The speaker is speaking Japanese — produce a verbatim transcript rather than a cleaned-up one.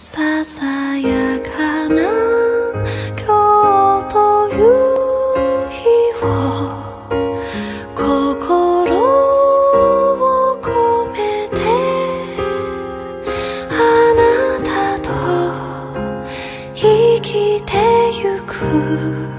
ささやかな今日という日を心を込めてあなたと生きてゆく